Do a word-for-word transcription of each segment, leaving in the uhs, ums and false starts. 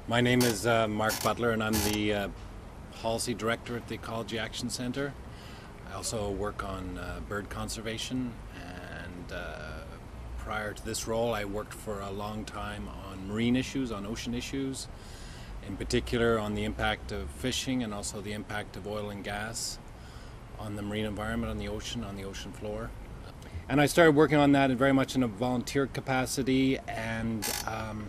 My name is uh, Mark Butler, and I'm the uh, Policy Director at the Ecology Action Centre. I also work on uh, bird conservation, and uh, prior to this role I worked for a long time on marine issues, on ocean issues, in particular on the impact of fishing and also the impact of oil and gas on the marine environment, on the ocean, on the ocean floor. And I started working on that very much in a volunteer capacity, and um,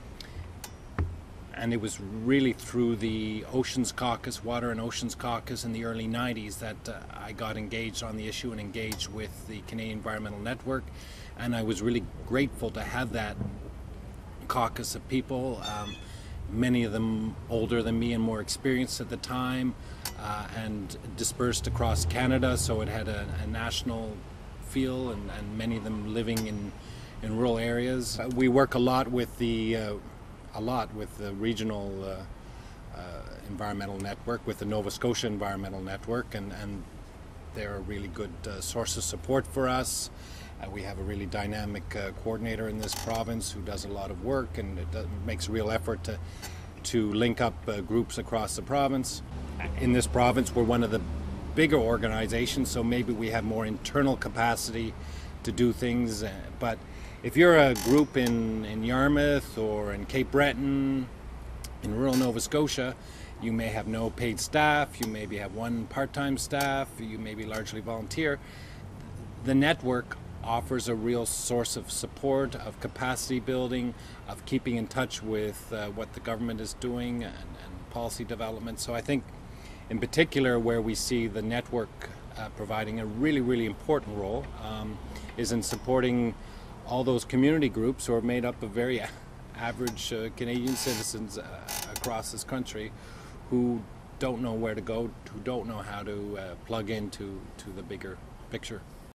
and it was really through the Oceans Caucus, Water and Oceans Caucus in the early nineties that uh, I got engaged on the issue and engaged with the Canadian Environmental Network. And I was really grateful to have that caucus of people, um, many of them older than me and more experienced at the time, uh, and dispersed across Canada, so it had a, a national feel, and, and many of them living in, in rural areas. Uh, we work a lot with the uh, a lot with the regional uh, uh, environmental network, with the Nova Scotia Environmental Network, and, and they're a really good uh, source of support for us. Uh, we have a really dynamic uh, coordinator in this province who does a lot of work, and it does, makes a real effort to, to link up uh, groups across the province. In this province, we're one of the bigger organizations, so maybe we have more internal capacity to do things, uh, but if you're a group in, in Yarmouth or in Cape Breton, in rural Nova Scotia, you may have no paid staff, you maybe have one part-time staff, you may be largely volunteer. The network offers a real source of support, of capacity building, of keeping in touch with uh, what the government is doing and, and policy development. So I think in particular where we see the network uh, providing a really, really important role um, is in supporting all those community groups who are made up of very average uh, Canadian citizens uh, across this country who don't know where to go, who don't know how to uh, plug into to the bigger picture.